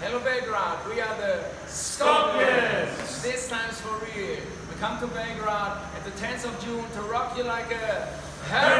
Hello Belgrade, we are the Scorpions! This time's for real. We come to Belgrade at the 10th of June to rock you like a hurricane.